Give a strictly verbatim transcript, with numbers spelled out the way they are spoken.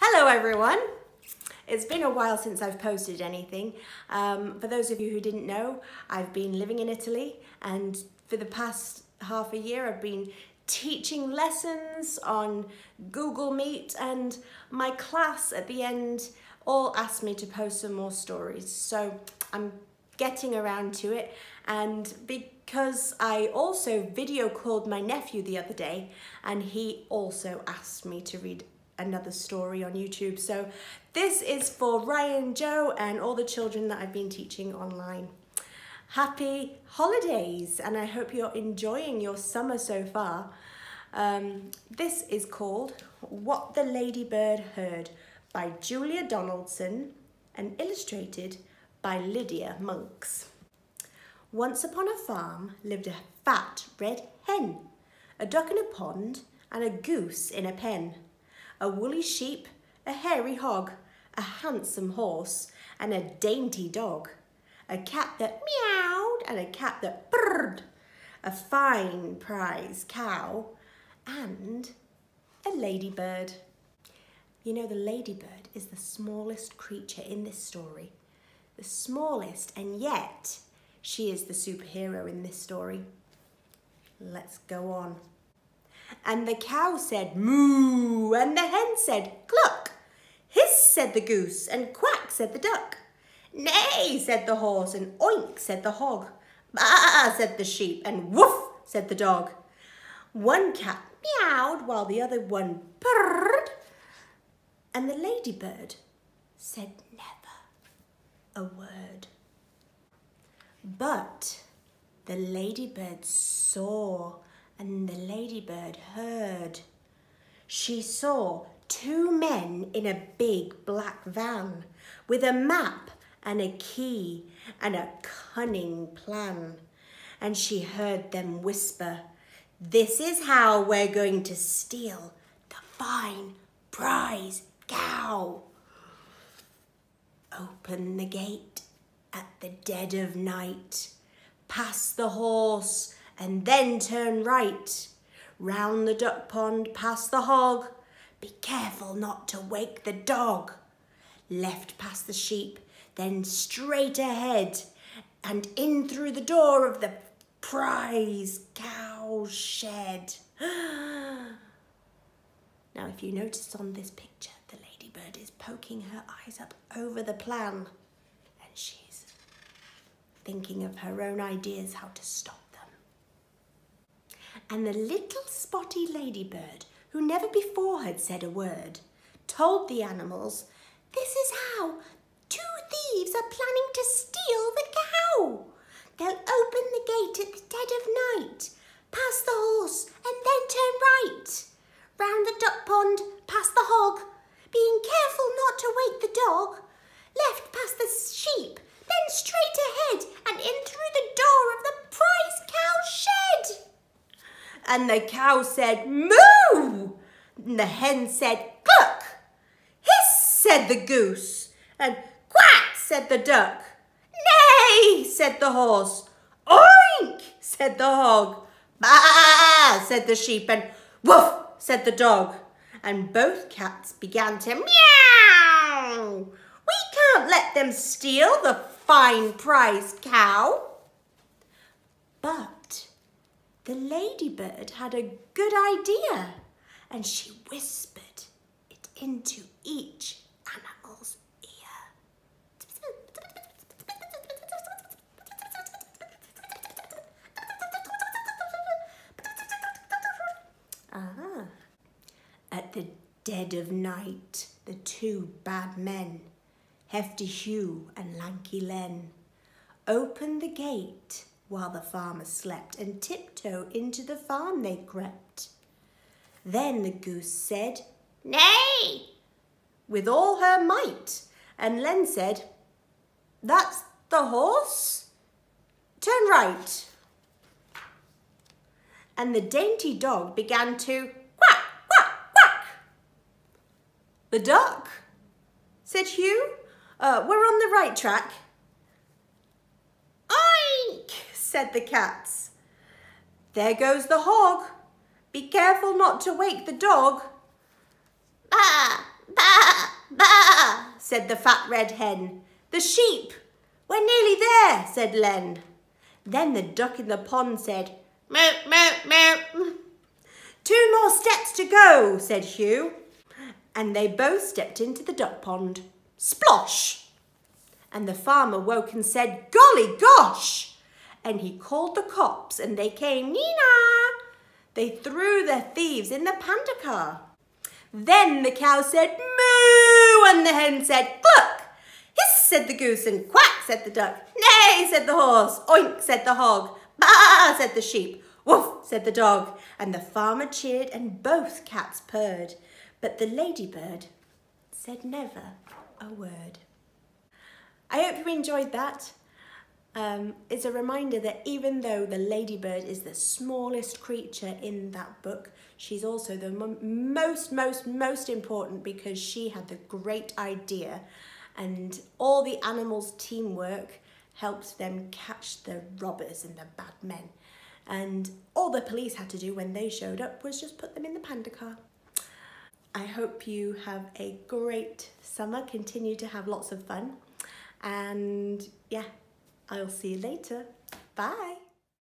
Hello everyone! It's been a while since I've posted anything. Um, for those of you who didn't know, I've been living in Italy, and for the past half a year I've been teaching lessons on Google Meet, and my class at the end all asked me to post some more stories. So I'm getting around to it, and because I also video called my nephew the other day and he also asked me to read another story on YouTube. So this is for Ryan, Joe and all the children that I've been teaching online. Happy holidays, and I hope you're enjoying your summer so far. Um, this is called What the Ladybird Heard by Julia Donaldson and illustrated by Lydia Monks. Once upon a farm lived a fat red hen, a duck in a pond and a goose in a pen, a woolly sheep, a hairy hog, a handsome horse and a dainty dog, a cat that meowed and a cat that purred, a fine prize cow and a ladybird. You know, the ladybird is the smallest creature in this story. The smallest, and yet she is the superhero in this story. Let's go on. And the cow said moo, and the hen said cluck. Hiss, said the goose, and quack, said the duck. Neigh, said the horse, and oink, said the hog. Baa, said the sheep, and woof, said the dog. One cat meowed while the other one purred, and the ladybird said never a word. But the ladybird saw and the ladybird heard. She saw two men in a big black van with a map and a key and a cunning plan. And she heard them whisper, "This is how we're going to steal the fine prize cow. Open the gate at the dead of night, pass the horse and then turn right, round the duck pond past the hog, be careful not to wake the dog, left past the sheep, then straight ahead and in through the door of the prize cow shed." Now, if you notice on this picture, the ladybird is poking her eyes up over the plan, and she's thinking of her own ideas how to stop them. And the little spotty ladybird, who never before had said a word, told the animals, "This is how two thieves are planning to steal the cow. They'll open the gate at the dead of night, pass the horse and then turn right, round the duck pond past the hog, being careful not to wake the dog, left past the sheep, then straight ahead and in through the door of the prize cow shed." And the cow said moo, and the hen said cluck. Hiss, said the goose, and quack, said the duck. Neigh, said the horse. Oink, said the hog. Baa, said the sheep, and woof, said the dog. And both cats began to meow. We can't let them steal the fine prize cow. But the ladybird had a good idea, and she whispered it into each animal's ear. Ah. At the dead of night, the two bad men, Hefty Hugh and Lanky Len, opened the gate while the farmer slept, and tiptoe into the farm they crept. Then the goose said, "Neigh," with all her might, and Len said, "That's the horse. Turn right." And the dainty dog began to quack, quack, quack. "The duck," said Hugh. Uh, "we're on the right track." "Oink," said the cats. "There goes the hog. Be careful not to wake the dog." "Bah, bah," said the fat red hen. The sheep. We're nearly there, said Len. Then the duck in the pond said, meow, meow, meow. Two more steps to go, said Hugh. And they both stepped into the duck pond. Splosh! And the farmer woke and said, golly gosh! And he called the cops and they came, Nina! They threw the thieves in the panda car. Then the cow said, moo! And the hen said, cluck! Hiss, said the goose, and quack, said the duck. Neigh, said the horse. Oink, said the hog. Baa, said the sheep. Woof, said the dog. And the farmer cheered and both cats purred. But the ladybird said never a word. I hope you enjoyed that. Um, it's a reminder that even though the ladybird is the smallest creature in that book, she's also the most, most, most important because she had the great idea and all the animals' teamwork helped them catch the robbers and the bad men. And all the police had to do when they showed up was just put them in the panda car. I hope you have a great summer, continue to have lots of fun, and yeah, I'll see you later. Bye.